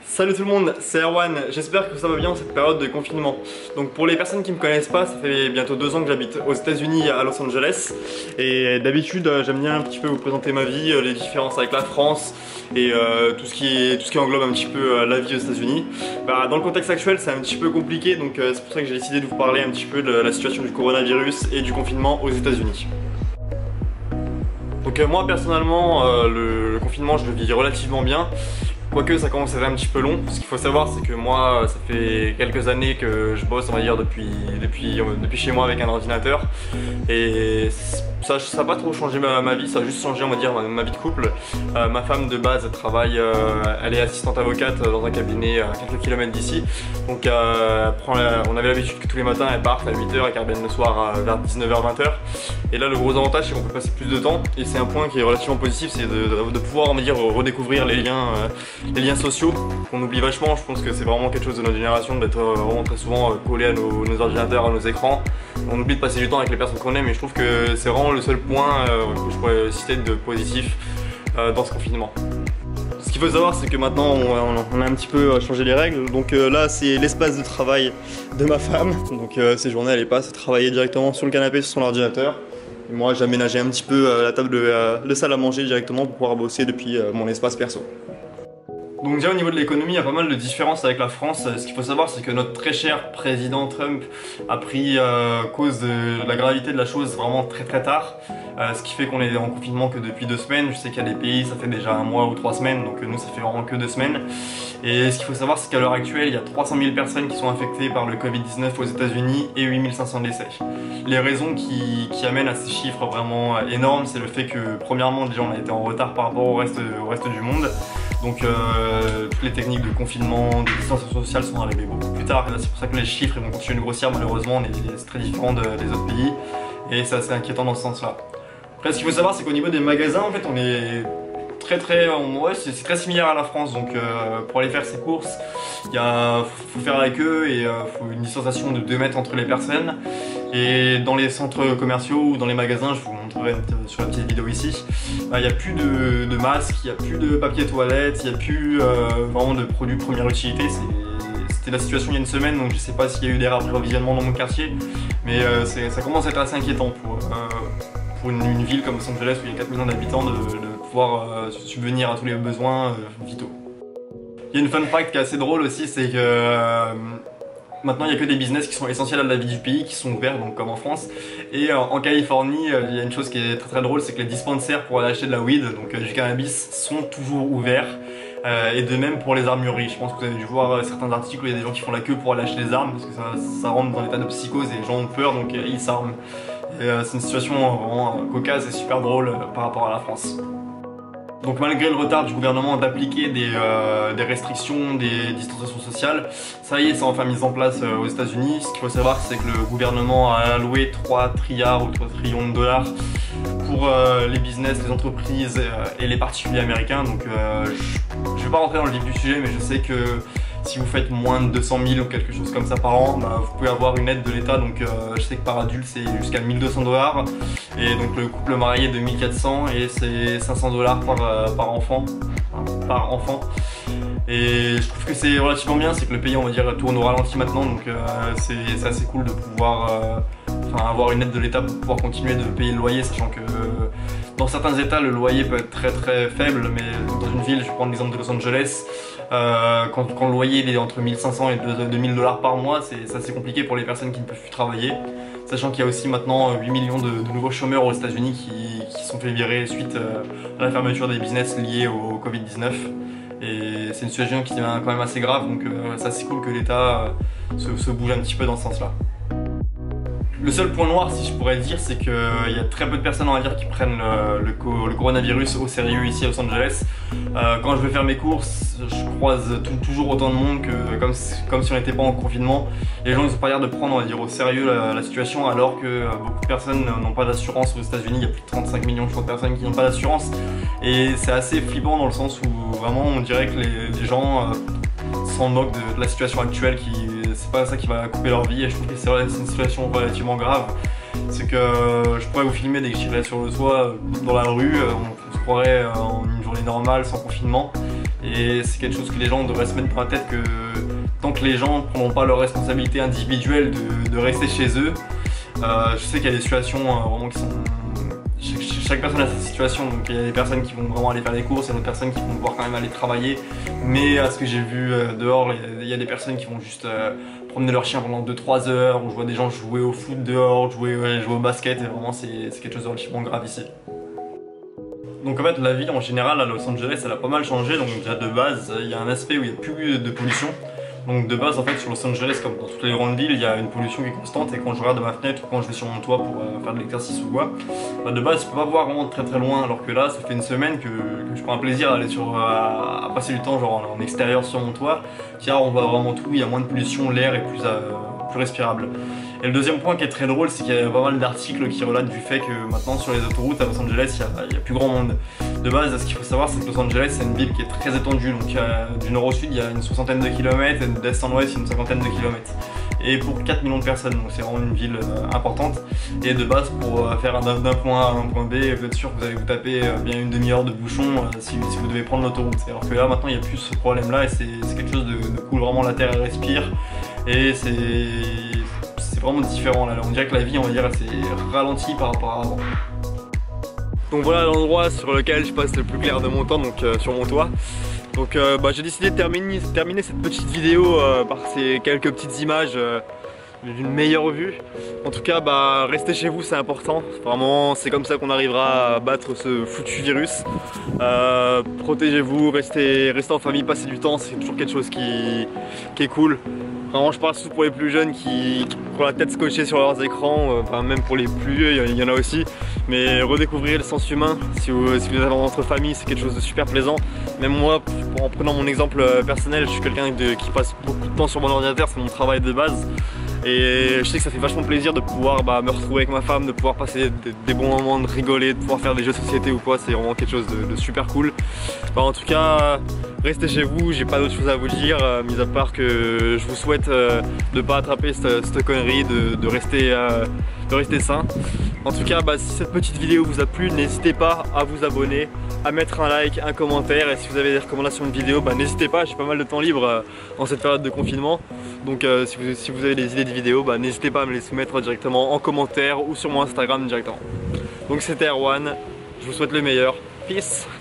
Salut tout le monde, c'est Erwan, j'espère que ça va bien en cette période de confinement. Donc pour les personnes qui me connaissent pas, ça fait bientôt 2 ans que j'habite aux États-Unis à Los Angeles. Et d'habitude j'aime bien un petit peu vous présenter ma vie, les différences avec la France et tout ce qui englobe un petit peu la vie aux États-Unis. Dans le contexte actuel c'est un petit peu compliqué, donc c'est pour ça que j'ai décidé de vous parler un petit peu de la situation du coronavirus et du confinement aux États-Unis. Donc moi personnellement le confinement je le vis relativement bien. Quoique ça commence à être un petit peu long. Ce qu'il faut savoir c'est que moi ça fait quelques années que je bosse on va dire depuis chez moi avec un ordinateur. Et ça n'a pas trop changé ma vie, ça a juste changé on va dire ma vie de couple. Ma femme de base elle travaille, elle est assistante avocate dans un cabinet à quelques kilomètres d'ici. Donc on avait l'habitude que tous les matins elle parte à 8h et qu'elle revienne le soir vers 19h-20h. Et là le gros avantage c'est qu'on peut passer plus de temps. Et c'est un point qui est relativement positif, c'est de pouvoir on va dire redécouvrir les liens sociaux qu'on oublie vachement. Je pense que c'est vraiment quelque chose de notre génération d'être vraiment très souvent collé à nos ordinateurs, à nos écrans. On oublie de passer du temps avec les personnes qu'on aime et je trouve que c'est vraiment le seul point que je pourrais citer de positif dans ce confinement. Ce qu'il faut savoir c'est que maintenant on a un petit peu changé les règles. Donc là c'est l'espace de travail de ma femme. Donc ces journées elle passe à travailler directement sur le canapé sur son ordinateur. Et moi j'ai aménagé un petit peu la table de salle à manger directement pour pouvoir bosser depuis mon espace perso. Donc déjà au niveau de l'économie, il y a pas mal de différences avec la France. Ce qu'il faut savoir c'est que notre très cher président Trump a pris cause de la gravité de la chose vraiment très tard. Ce qui fait qu'on est en confinement que depuis 2 semaines. Je sais qu'il y a des pays ça fait déjà 1 mois ou 3 semaines, donc nous ça fait vraiment que 2 semaines. Et ce qu'il faut savoir c'est qu'à l'heure actuelle il y a 300 000 personnes qui sont infectées par le Covid-19 aux États-Unis et 8 500 décès. Les raisons qui amènent à ces chiffres vraiment énormes, c'est le fait que premièrement déjà on a été en retard par rapport au reste du monde. Donc toutes les techniques de confinement, de distanciation sociale sont arrivées beaucoup plus tard. C'est pour ça que les chiffres vont continuer de grossir malheureusement. C'est très différent des autres pays et c'est assez inquiétant dans ce sens-là. Après ce qu'il faut savoir c'est qu'au niveau des magasins en fait on est c'est très similaire à la France. Donc pour aller faire ses courses, faut faire la queue et faut une distanciation de 2 mètres entre les personnes. Et dans les centres commerciaux ou dans les magasins, je vous montrerai sur la petite vidéo ici, il n'y a plus de masques, il n'y a plus de papier toilette, il n'y a plus vraiment de produits première utilité. C'était la situation il y a 1 semaine, donc je ne sais pas s'il y a eu des approvisionnements dans mon quartier, mais ça commence à être assez inquiétant pour une ville comme Los Angeles où il y a 4 millions d'habitants de pouvoir subvenir à tous les besoins vitaux. Il y a une fun fact qui est assez drôle aussi, c'est que maintenant il n'y a que des business qui sont essentiels à la vie du pays qui sont ouverts, donc comme en France. Et en Californie il y a une chose qui est très drôle, c'est que les dispensaires pour aller acheter de la weed, donc du cannabis, sont toujours ouverts. Et de même pour les armureries. Je pense que vous avez dû voir certains articles où il y a des gens qui font la queue pour aller acheter des armes parce que ça rentre dans l'état de psychose et les gens ont peur, donc ils s'arment. C'est une situation vraiment cocasse et super drôle par rapport à la France. Donc malgré le retard du gouvernement d'appliquer des restrictions, des distanciations sociales, ça y est, c'est enfin mis en place aux États-Unis. Ce qu'il faut savoir c'est que le gouvernement a alloué 3 trilliards ou 3 trillions de dollars pour les business, les entreprises et les particuliers américains. Donc je ne vais pas rentrer dans le vif du sujet, mais je sais que si vous faites moins de 200 000 ou quelque chose comme ça par an, vous pouvez avoir une aide de l'État. Donc je sais que par adulte c'est jusqu'à 1 200 $. Et donc le couple marié de 1 400 et c'est 500 $ par enfant. Et je trouve que c'est relativement bien, c'est que le pays on va dire tourne au ralenti maintenant. Donc c'est assez cool de pouvoir avoir une aide de l'État pour pouvoir continuer de payer le loyer, sachant que dans certains états le loyer peut être très faible, mais dans une ville, je vais prendre l'exemple de Los Angeles, quand le loyer il est entre 1 500 et 2 000 $ par mois, c'est assez compliqué pour les personnes qui ne peuvent plus travailler, sachant qu'il y a aussi maintenant 8 millions de nouveaux chômeurs aux États-Unis qui sont fait virer suite à la fermeture des business liés au Covid-19. Et c'est une situation qui devient quand même assez grave, donc c'est assez cool que l'État se bouge un petit peu dans ce sens-là. Le seul point noir, si je pourrais dire, c'est qu'il y a très peu de personnes, on va dire, qui prennent le coronavirus au sérieux ici à Los Angeles. Quand je vais faire mes courses, je croise toujours autant de monde que comme si on n'était pas en confinement. Les gens ils ont pas l'air de prendre, on va dire, au sérieux la situation, alors que beaucoup de personnes n'ont pas d'assurance aux États-Unis. Il y a plus de 35 millions de personnes qui n'ont pas d'assurance. Et c'est assez flippant dans le sens où vraiment on dirait que les gens s'en moquent de la situation actuelle, c'est pas ça qui va couper leur vie. Et je trouve que c'est une situation relativement grave. C'est que je pourrais vous filmer dès que j'irai sur le toit dans la rue, on se croirait en une journée normale sans confinement. Et c'est quelque chose que les gens devraient se mettre dans la tête, que tant que les gens ne prendront pas leur responsabilité individuelle de rester chez eux, je sais qu'il y a des situations vraiment qui sont... Chaque personne a sa situation, donc il y a des personnes qui vont vraiment aller faire des courses, il y a d'autres personnes qui vont pouvoir quand même aller travailler. Mais à ce que j'ai vu dehors, il y a des personnes qui vont juste promener leur chien pendant 2-3 heures, ou je vois des gens jouer au foot dehors, jouer au basket, et vraiment c'est quelque chose de relativement grave ici. Donc en fait la vie en général à Los Angeles elle a pas mal changé, donc déjà de base il y a un aspect où il n'y a plus de pollution. Donc de base en fait sur Los Angeles comme dans toutes les grandes villes il y a une pollution qui est constante, et quand je regarde de ma fenêtre ou quand je vais sur mon toit pour faire de l'exercice ou quoi, bah de base je peux pas voir vraiment très loin, alors que là ça fait une semaine que je prends un plaisir à aller à passer du temps genre en extérieur sur mon toit, car on voit vraiment tout, il y a moins de pollution, l'air est plus respirable. Et le deuxième point qui est très drôle, c'est qu'il y a pas mal d'articles qui relatent du fait que maintenant sur les autoroutes à Los Angeles il y a plus grand monde. De base, ce qu'il faut savoir, c'est que Los Angeles c'est une ville qui est très étendue, donc du nord au sud il y a une 60aine de kilomètres, et d'est en ouest il y a une 50aine de kilomètres. Et pour 4 millions de personnes, donc c'est vraiment une ville importante. Et de base, pour faire d'un point A à un point B, vous êtes sûr que vous allez vous taper bien une demi-heure de bouchon si vous devez prendre l'autoroute. Alors que là maintenant il n'y a plus ce problème là, et c'est quelque chose de cool, vraiment la terre elle respire. Et c'est vraiment différent là, on dirait que la vie, on va dire, c'est ralenti par rapport à avant. Donc voilà l'endroit sur lequel je passe le plus clair de mon temps, donc sur mon toit. Donc j'ai décidé de terminer cette petite vidéo par ces quelques petites images d'une meilleure vue. En tout cas restez chez vous, c'est important, vraiment c'est comme ça qu'on arrivera à battre ce foutu virus. Protégez-vous, restez en famille, passez du temps, c'est toujours quelque chose qui est cool. Vraiment je parle surtout pour les plus jeunes qui ont la tête scotchée sur leurs écrans, enfin même pour les plus vieux il y en a aussi. Mais redécouvrir le sens humain, si vous avez dans votre famille, c'est quelque chose de super plaisant. Même moi, en prenant mon exemple personnel, je suis quelqu'un qui passe beaucoup de temps sur mon ordinateur, c'est mon travail de base. Et je sais que ça fait vachement plaisir de pouvoir me retrouver avec ma femme, de pouvoir passer des bons moments, de rigoler, de pouvoir faire des jeux de société ou quoi, c'est vraiment quelque chose de super cool. En tout cas, restez chez vous, j'ai pas d'autre chose à vous dire, mis à part que je vous souhaite de pas attraper cette connerie, de rester sain. En tout cas, si cette petite vidéo vous a plu, n'hésitez pas à vous abonner, à mettre un like, un commentaire, et si vous avez des recommandations de vidéos, n'hésitez pas, j'ai pas mal de temps libre en cette période de confinement. Donc si vous avez des idées de vidéos, n'hésitez pas à me les soumettre directement en commentaire ou sur mon Instagram directement. Donc c'était Erwan, je vous souhaite le meilleur, peace.